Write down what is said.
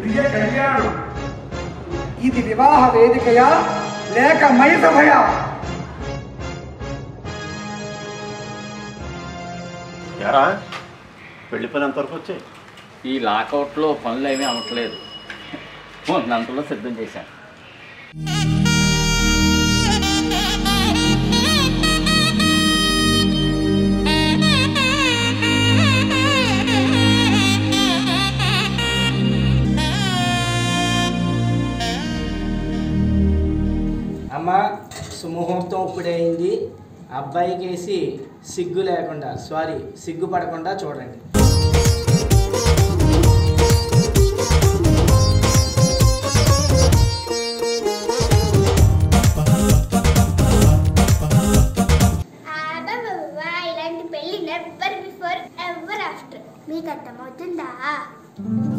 ప్రియ కళ్యాణం. ఇది వివాహ వేదికయా లేక మైసభయా? ఎరా పెళ్లి పని ఎంతవరకు వచ్చాయి? ఈ లాకౌట్లో పనులు ఏమీ అవ్వట్లేదు. మొన్నంతలో సిద్ధం చేశాను. అమ్మ సుముహూర్తం ఇప్పుడైంది. అబ్బాయికేసి సిగ్గు లేకుండా సిగ్గుపడకుండా చూడండి. ఇలాంటి పెళ్లి నెవర్ బిఫోర్ ఎవర్ ఆఫ్టర్. మీకు అర్థమవుతుందా?